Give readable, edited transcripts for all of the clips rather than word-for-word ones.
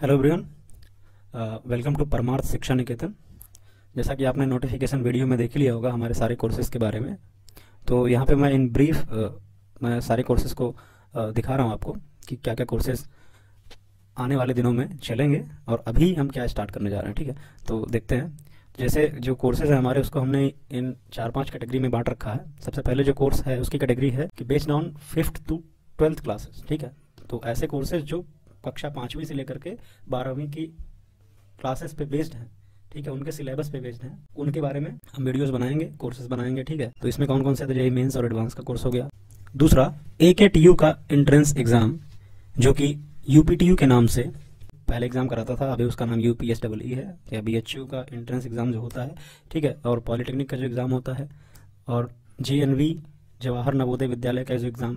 Hello everyone, welcome to परमार्थ शिक्षा निकेतन। जैसा कि आपने नोटिफिकेशन वीडियो में देख लिया होगा हमारे सारे कोर्सेज के बारे में, तो यहाँ पे मैं इन ब्रीफ मैं सारे कोर्सेज को दिखा रहा हूँ आपको कि क्या क्या कोर्सेज आने वाले दिनों में चलेंगे और अभी हम क्या स्टार्ट करने जा रहे हैं। ठीक है, तो देखते हैं। जैसे जो कोर्सेज है हमारे, उसको हमने इन 4-5 कैटेगरी में बांट रखा है। सबसे पहले जो कोर्स है उसकी कैटेगरी है कि based on 5th to 12th classes. ठीक है, तो ऐसे कोर्सेज जो कक्षा 5वीं से लेकर के 12वीं की क्लासेस पे बेस्ड हैं, ठीक है, उनके सिलेबस पे बेस्ड हैं, उनके बारे में हम वीडियोस बनाएंगे, कोर्सेज बनाएंगे। ठीक है, तो इसमें कौन कौन से, तो जेईई मेंस और एडवांस का कोर्स हो गया। दूसरा AKTU का एंट्रेंस एग्जाम, जो कि UPTU के नाम से पहले एग्जाम कराता था, अभी उसका नाम UPSEE है, या BHU का एंट्रेंस एग्जाम जो होता है। ठीक है, और पॉलिटेक्निक का जो एग्जाम होता है, और JNV जवाहर नवोदय विद्यालय का जो एग्जाम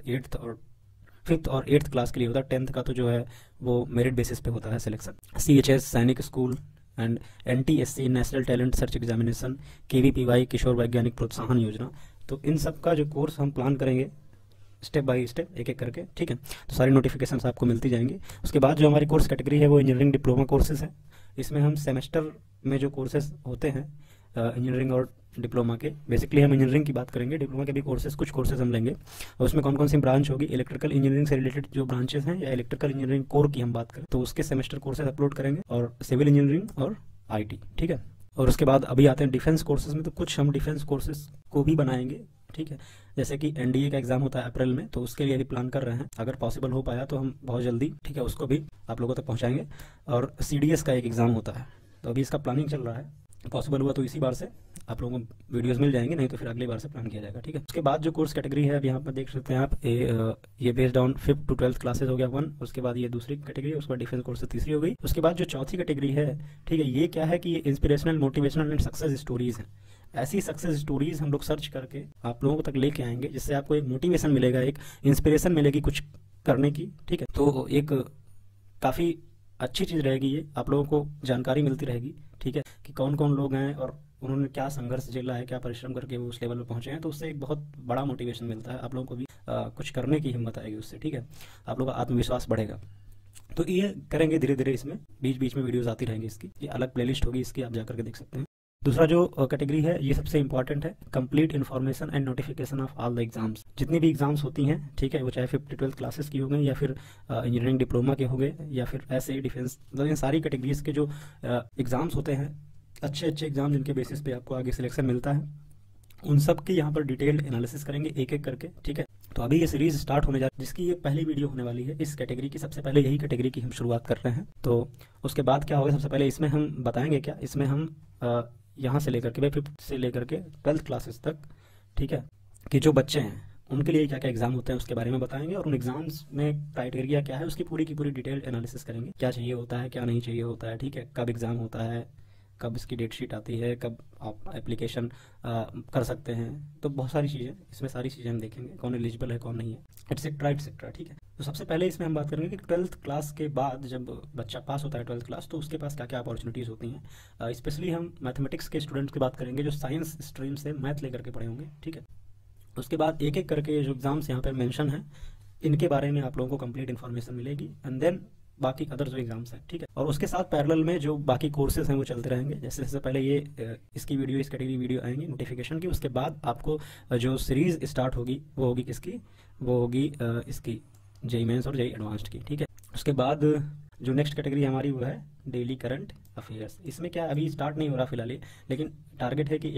5th और 8th क्लास के लिए होता है। 10th का तो जो है वो मेरिट बेसिस पे होता है selection. CHS Sainik school and NTSC national talent search examination, KVPY Kishore Vaigyanik Protsahan योजना। तो इन सब का जो कोर्स हम प्लान करेंगे स्टेप बाय स्टेप, एक एक करके। ठीक है, तो सारी नोटिफिकेशंस आपको मिलती जाएंगी। उसके बाद जो हमारी कोर्स कैटेगरी है वो इंजीनियरिंग डिप्लोमा कोर्सेज है। इसमें हम सेमेस्टर में जो कोर्सेज होते हैं इंजीनियरिंग और डिप्लोमा के, बेसिकली हम इंजीनियरिंग की बात करेंगे, डिप्लोमा के भी कोर्सेज, कुछ कोर्सेज हम लेंगे। और उसमें कौन कौन सी ब्रांच होगी, इलेक्ट्रिकल इंजीनियरिंग से रिलेटेड जो ब्रांचेस हैं, या इलेक्ट्रिकल इंजीनियरिंग कोर की हम बात करें तो उसके सेमेस्टर कोर्सेज अपलोड करेंगे, और सिविल इंजीनियरिंग और IT। ठीक है, और उसके बाद अभी आते हैं डिफेंस कोर्सेज में, तो कुछ हम डिफेंस कोर्सेज को भी बनाएंगे। ठीक है, जैसे कि NDA का एग्जाम होता है अप्रैल में, तो उसके लिए भी प्लान कर रहे हैं। अगर पॉसिबल हो पाया तो हम बहुत जल्दी, ठीक है, उसको भी आप लोगों तक पहुंचाएंगे। और CDS का एक एग्जाम होता है, तो अभी इसका प्लानिंग चल रहा है। पॉसिबल हुआ तो इसी बार से आप लोगों को वीडियोस मिल जाएंगे, नहीं तो फिर अगली बार से प्लान किया जाएगा। ठीक है, उसके बाद जो कोर्स कैटेगरी है अभी यहाँ पर देख सकते हैं आप, ये based on 5th to 12th classes हो गया 1। उसके बाद ये दूसरी कैटेगरी, उसके बाद डिफेंस कोर्स तीसरी हो गई। उसके बाद जो चौथी कैटेगरी है, ठीक है, ये क्या है कि ये inspirational, motivational and success stories हैं। ऐसी सक्सेस स्टोरीज हम लोग सर्च करके आप लोगों तक लेके आएंगे, जिससे आपको एक मोटिवेशन मिलेगा, एक इंस्पिरेशन मिलेगी कुछ करने की। ठीक है, तो एक काफ़ी अच्छी चीज़ रहेगी ये, आप लोगों को जानकारी मिलती रहेगी। ठीक है, कि कौन कौन लोग हैं और उन्होंने क्या संघर्ष झेला है, क्या परिश्रम करके वो उस लेवल पे पहुंचे हैं। तो उससे एक बहुत बड़ा मोटिवेशन मिलता है, आप लोगों को भी कुछ करने की हिम्मत आएगी उससे। ठीक है, आप लोगों का आत्मविश्वास बढ़ेगा। तो ये करेंगे धीरे धीरे, इसमें बीच बीच में वीडियोस आती रहेंगी। इसकी ये अलग प्लेलिस्ट होगी, इसकी आप जाकर के देख सकते हैं। दूसरा जो कैटेगरी है, ये सबसे इंपॉर्टेंट है, complete information and notification of all the exams. जितनी भी एग्जाम्स होती हैं, ठीक है, वो चाहे 5th to 12th क्लासेस की हो गई, या फिर इंजीनियरिंग डिप्लोमा के हो गए, या फिर ऐसे डिफेंस, मतलब इन सारी कैटेगरीज के जो एग्जाम्स होते हैं, अच्छे अच्छे एग्जाम जिनके बेसिस पे आपको आगे सिलेक्शन मिलता है, उन सब की यहाँ पर डिटेल्ड एनालिसिस करेंगे एक एक करके। ठीक है, तो अभी ये सीरीज स्टार्ट होने जा रही है, जिसकी ये पहली वीडियो होने वाली है इस कैटेगरी की। सबसे पहले यही कैटेगरी की हम शुरुआत कर रहे हैं। तो उसके बाद क्या होगा, सबसे पहले इसमें हम बताएंगे क्या, इसमें हम यहाँ से लेकर के 5th से लेकर के 12th क्लासेस तक, ठीक है, कि जो बच्चे हैं उनके लिए क्या क्या एग्जाम होते हैं उसके बारे में बताएंगे, और उन एग्जाम्स में क्राइटेरिया क्या है उसकी पूरी की पूरी डिटेल्ड एनालिसिस करेंगे। क्या चाहिए होता है, क्या नहीं चाहिए होता है, ठीक है, कब एग्जाम होता है, कब इसकी डेट शीट आती है, कब आप एप्लीकेशन कर सकते हैं। तो बहुत सारी चीज़ें, इसमें सारी चीज़ें हम देखेंगे, कौन एलिजिबल है कौन नहीं है, एटसेट्रा एटसेट्रा। ठीक है, तो सबसे पहले इसमें हम बात करेंगे कि 12th क्लास के बाद जब बच्चा पास होता है 12th क्लास, तो उसके पास क्या क्या अपॉर्चुनिटीज़ होती हैं। स्पेशली हम मैथमेटिक्स के स्टूडेंट्स की बात करेंगे जो साइंस स्ट्रीम से मैथ लेकर के पढ़े होंगे। ठीक है, उसके बाद एक एक करके जो एग्जाम्स यहाँ पर मेंशन है, इनके बारे में आप लोगों को कंप्लीट इन्फॉर्मेशन मिलेगी, एंड देन बाकी अदर जो एग्जाम्स हैं। ठीक है, और उसके साथ पैरेलल में जो बाकी कोर्सेज हैं वो चलते रहेंगे। जैसे जैसे पहले ये इसकी वीडियो, इस कैटेगरी वीडियो आएंगी नोटिफिकेशन की, उसके बाद आपको जो सीरीज स्टार्ट होगी वो होगी किसकी, वो होगी इसकी जेईई मेंस और जेईई एडवांस्ड की। ठीक है, उसके बाद जो नेक्स्ट कैटेगरी हमारी वो है डेली करंट अफेयर्स। इसमें क्या अभी स्टार्ट नहीं हो रहा फिलहाल, लेकिन टारगेट है कि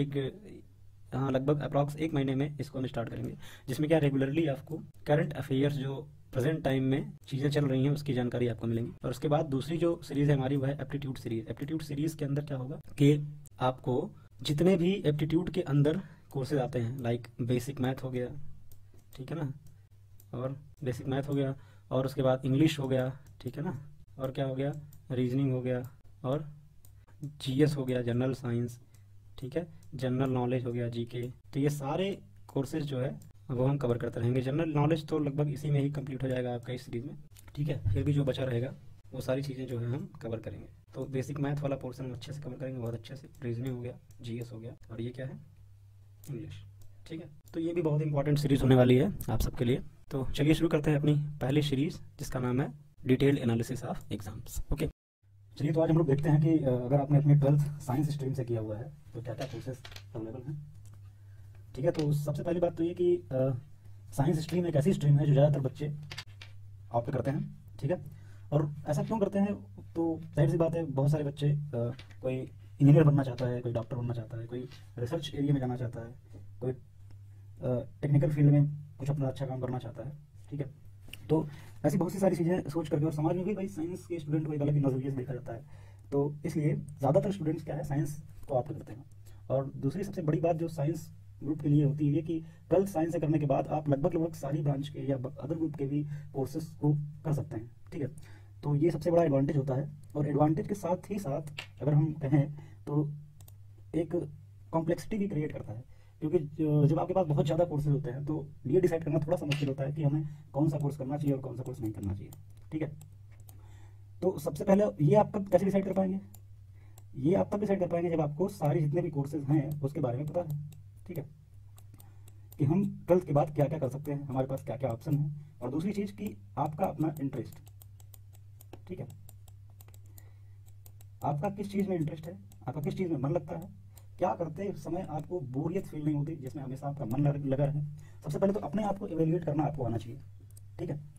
हाँ लगभग अप्रॉक्स 1 महीने में इसको हम स्टार्ट करेंगे, जिसमें क्या रेगुलरली आपको करंट अफेयर्स जो प्रेजेंट टाइम में चीज़ें चल रही हैं उसकी जानकारी आपको मिलेंगी। और उसके बाद दूसरी जो सीरीज़ है हमारी वो है एप्टीट्यूड सीरीज। एप्टीट्यूड सीरीज़ के अंदर क्या होगा कि आपको जितने भी एप्टीट्यूड के अंदर कोर्सेज आते हैं, लाइक बेसिक मैथ हो गया, ठीक है ना, और बेसिक मैथ हो गया, और उसके बाद इंग्लिश हो गया, ठीक है ना, और क्या हो गया, रीजनिंग हो गया, और GS हो गया, जनरल साइंस, ठीक है, जनरल नॉलेज हो गया, GK। तो ये सारे कोर्सेज जो है वो हम कवर करते रहेंगे। जनरल नॉलेज तो लगभग इसी में ही कंप्लीट हो जाएगा आपका इस सीरीज में। ठीक है, फिर भी जो बचा रहेगा वो सारी चीज़ें जो है हम कवर करेंगे। तो बेसिक मैथ वाला पोर्शन हम अच्छे से कवर करेंगे, बहुत अच्छे से। रीजनिंग हो गया, GS हो गया, और ये क्या है, इंग्लिश। ठीक है, तो ये भी बहुत इंपॉर्टेंट सीरीज़ होने वाली है आप सबके लिए। तो चलिए शुरू करते हैं अपनी पहली सीरीज़, जिसका नाम है detailed analysis of exams. Okay, चलिए तो आज हम लोग देखते हैं कि अगर आपने अपने 12th साइंस स्ट्रीम से किया हुआ है तो क्या क्या कोर्सेज अवेलेबल हैं। ठीक है, तो सबसे पहली बात तो ये कि साइंस स्ट्रीम एक ऐसी स्ट्रीम है जो ज़्यादातर बच्चे ऑप्ट करते हैं। ठीक है, और ऐसा क्यों करते हैं, तो जाहिर सी बात है बहुत सारे बच्चे कोई इंजीनियर बनना चाहता है, कोई डॉक्टर बनना चाहता है, कोई रिसर्च एरिया में जाना चाहता है, कोई टेक्निकल फील्ड में कुछ अपना अच्छा काम करना चाहता है। ठीक है, तो ऐसी बहुत सी सारी चीज़ें सोच करके, और समाज में भी भाई साइंस के स्टूडेंट को एक अलग नज़रिए से देखा जाता है, तो इसलिए ज़्यादातर स्टूडेंट्स क्या है, साइंस को ऑप्ट करते हैं। और दूसरी सबसे बड़ी बात जो साइंस ग्रुप के लिए होती है कि 12th साइंस से करने के बाद आप लगभग सारी ब्रांच के या अदर ग्रुप के भी कोर्सेज को कर सकते हैं। ठीक है, तो ये सबसे बड़ा एडवांटेज होता है। और एडवांटेज के साथ ही साथ अगर हम कहें तो एक कॉम्प्लेक्सिटी भी क्रिएट करता है, क्योंकि जब आपके पास बहुत ज़्यादा कोर्सेज होते हैं तो ये डिसाइड करना थोड़ा सा मुश्किल होता है कि हमें कौन सा कोर्स करना चाहिए और कौन सा कोर्स नहीं करना चाहिए। ठीक है, तो सबसे पहले ये आप कब कैसे डिसाइड कर पाएंगे, ये आप तब डिसाइड कर पाएंगे जब आपको सारे जितने भी कोर्सेज हैं उसके बारे में पता है। ठीक है, कि हम 12th के बाद क्या क्या कर सकते हैं, हमारे पास क्या क्या ऑप्शन है, और दूसरी चीज़ कि आपका अपना इंटरेस्ट। ठीक है, आपका किस चीज़ में इंटरेस्ट है, आपका किस चीज़ में मन लगता है, क्या करते समय आपको बोरियत फील नहीं होती, जिसमें हमेशा आपका मन लगा रहे। सबसे पहले तो अपने आप को इवेल्युएट करना आपको आना चाहिए। ठीक है,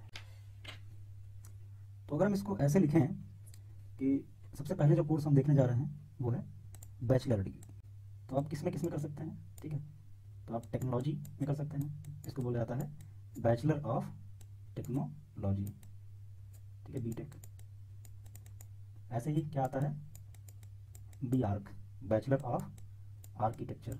तो अगर हम इसको ऐसे लिखें कि सबसे पहले जो कोर्स हम देखने जा रहे हैं वो है बैचलर डिग्री। तो आप किस में कर सकते हैं। ठीक है, तो आप टेक्नोलॉजी में कर सकते हैं, इसको बोला जाता है बैचलर ऑफ टेक्नोलॉजी। ठीक है, बीटेक। ऐसे ही क्या आता है, B arch, bachelor of architecture.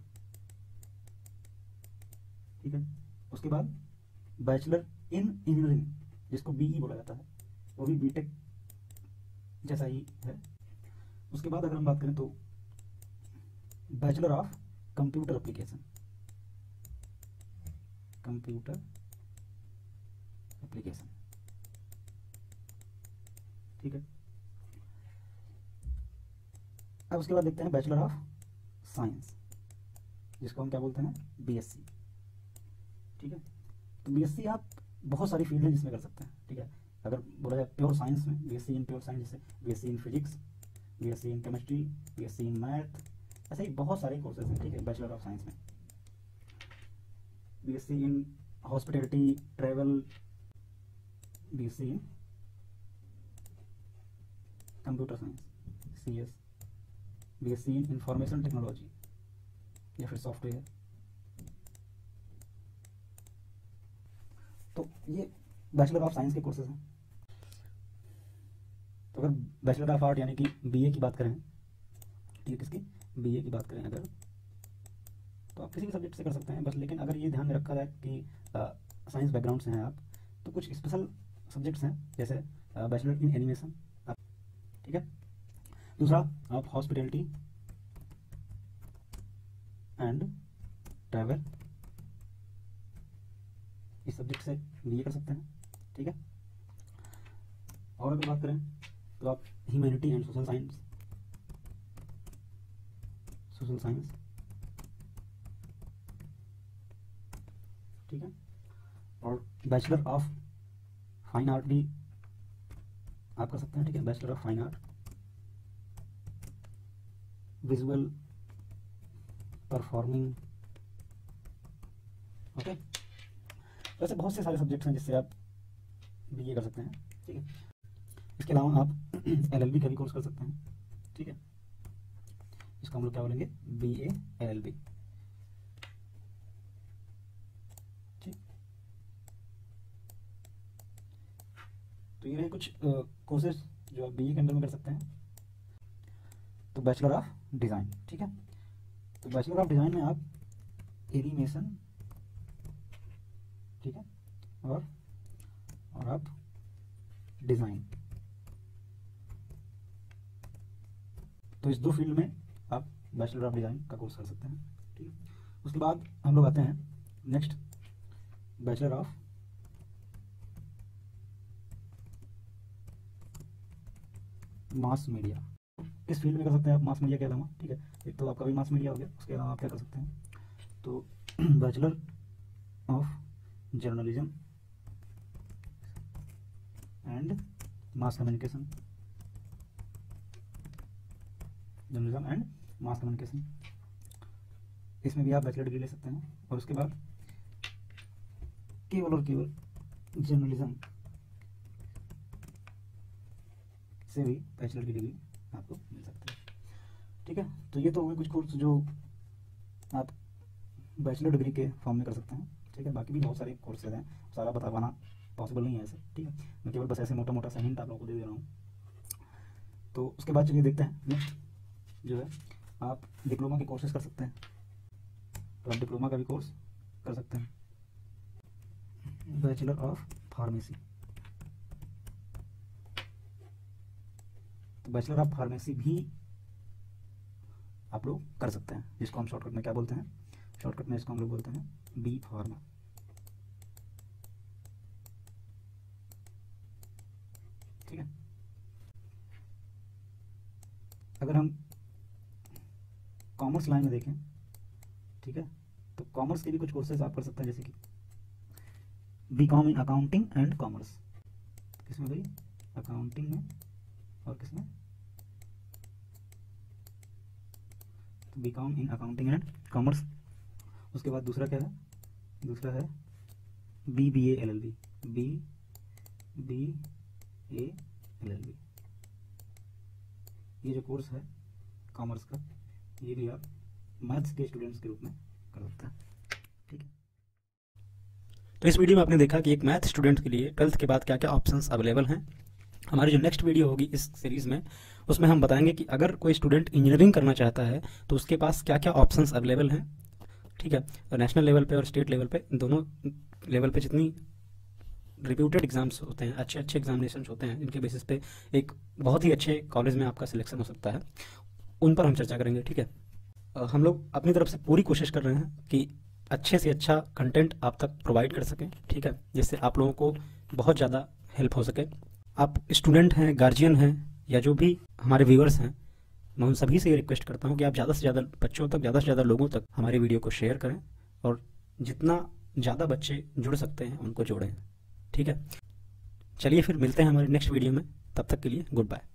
ठीक है, उसके बाद बैचलर इन इंजीनियरिंग, जिसको बीई बोला जाता है, वो भी बीटेक जैसा ही है। उसके बाद अगर हम बात करें तो bachelor of computer application, computer application. ठीक है, अब उसके बाद देखते हैं बैचलर ऑफ साइंस, जिसको हम क्या बोलते हैं, बीएससी। ठीक है, तो बीएससी आप बहुत सारी फील्ड है जिसमें कर सकते हैं। ठीक है, अगर बोला जाए प्योर साइंस में, बीएससी इन प्योर साइंस, जैसे BSc in physics, BSc in chemistry, BSc in math, ऐसे ही बहुत सारे कोर्सेज हैं। ठीक है, बैचलर ऑफ साइंस में BSc in hospitality travel, BSc in computer science CS, BSc in information technology या फिर सॉफ्टवेयर। तो ये बैचलर ऑफ साइंस के कोर्सेज हैं। तो अगर बैचलर ऑफ आर्ट यानी कि बीए की बात करें, ठीक है, किसकी, बीए की बात करें अगर, तो आप किसी भी सब्जेक्ट से कर सकते हैं बस, लेकिन अगर ये ध्यान में रखा जाए कि साइंस बैकग्राउंड से हैं आप, तो कुछ स्पेशल सब्जेक्ट्स हैं, जैसे बैचलर इन एनिमेशन। ठीक है, दूसरा आप हॉस्पिटैलिटी एंड ट्रैवल, इस सब्जेक्ट से बीए कर सकते हैं। ठीक है, और अगर बात करें तो आप humanity and social science, social science. ठीक है, और बैचलर ऑफ फाइन आर्ट भी आप कर सकते हैं। ठीक है, bachelor of fine art, visual performing. Okay, वैसे बहुत से सारे सब्जेक्ट्स हैं जिससे आप बीए कर सकते हैं। ठीक है, इसके अलावा आप एलएलबी का भी कोर्स कर सकते हैं। ठीक है, इसको हम लोग क्या बोलेंगे, बीए एलएलबी। ठीक, तो ये रहे कुछ कोर्सेज जो आप बीए के अंदर में कर सकते हैं। तो बैचलर ऑफ डिज़ाइन। ठीक है, तो बैचलर ऑफ डिज़ाइन में आप एनिमेशन, ठीक है, और आप डिज़ाइन, तो इस दो फील्ड में आप बैचलर ऑफ डिज़ाइन का कोर्स कर सकते हैं। ठीक है, उसके बाद हम लोग आते हैं next, bachelor of mass media. किस फील्ड में कर सकते हैं आप मास मीडिया के अलावा। ठीक है, एक तो आपका भी मास मीडिया हो गया, उसके अलावा आप क्या कर सकते हैं, तो bachelor of journalism and mass communication, journalism and mass communication, इसमें भी आप बैचलर डिग्री ले सकते हैं। और उसके बाद केवल और केवल जर्नलिज्म से भी बैचलर की डिग्री आपको मिल सकती है। ठीक है, तो ये तो हो गए कुछ कोर्स जो आप बैचलर डिग्री के फॉर्म में कर सकते हैं। ठीक है, बाकी भी बहुत सारे कोर्सेज हैं, सारा बता पाना पॉसिबल नहीं है ऐसे। ठीक है, मैं केवल बस ऐसे मोटा मोटा सा हिंट आप लोगों को दे दे रहा हूँ। तो उसके बाद चलिए देखते हैं नेक्स्ट जो है, आप डिप्लोमा के कोर्सेज कर सकते हैं। तो आप डिप्लोमा का भी कोर्स कर सकते हैं, बैचलर ऑफ फार्मेसी। तो बैचलर ऑफ फार्मेसी भी आप लोग कर सकते हैं, जिसको हम शॉर्टकट में क्या बोलते हैं, शॉर्टकट में इसको हम लोग बोलते हैं बी फार्मा। ठीक है, अगर हम कॉमर्स लाइन में देखें, ठीक है, तो कॉमर्स के भी कुछ कोर्सेज आप कर सकते हैं, जैसे कि BCom in accounting and commerce. किसमें भाई, अकाउंटिंग में, और किसमें, तो BCom in accounting and commerce. उसके बाद दूसरा क्या है, दूसरा है BBA LLB, BBA LLB। ये जो कोर्स है कॉमर्स का, ये भी आप मैथ्स के स्टूडेंट्स के रूप में कर सकते हैं। ठीक है, तो इस वीडियो में आपने देखा कि एक मैथ स्टूडेंट के लिए 12th के बाद क्या क्या ऑप्शंस अवेलेबल हैं। हमारी जो नेक्स्ट वीडियो होगी इस सीरीज़ में, उसमें हम बताएंगे कि अगर कोई स्टूडेंट इंजीनियरिंग करना चाहता है तो उसके पास क्या क्या ऑप्शंस अवेलेबल हैं। ठीक है, तो नेशनल लेवल पे और स्टेट लेवल पे, दोनों लेवल पे जितनी रिप्यूटेड एग्जाम्स होते हैं, अच्छे अच्छे एग्जामिनेशन होते हैं, जिनके बेसिस पे एक बहुत ही अच्छे कॉलेज में आपका सिलेक्शन हो सकता है, उन पर हम चर्चा करेंगे। ठीक है, हम लोग अपनी तरफ से पूरी कोशिश कर रहे हैं कि अच्छे से अच्छा कंटेंट आप तक प्रोवाइड कर सकें। ठीक है, जिससे आप लोगों को बहुत ज़्यादा हेल्प हो सके। आप स्टूडेंट हैं, गार्जियन हैं, या जो भी हमारे व्यूअर्स हैं, मैं उन सभी से ये रिक्वेस्ट करता हूँ कि आप ज़्यादा से ज़्यादा बच्चों तक, ज़्यादा से ज़्यादा लोगों तक हमारे वीडियो को शेयर करें, और जितना ज़्यादा बच्चे जुड़ सकते हैं उनको जोड़ें। ठीक है, चलिए फिर मिलते हैं हमारे नेक्स्ट वीडियो में, तब तक के लिए गुड बाय।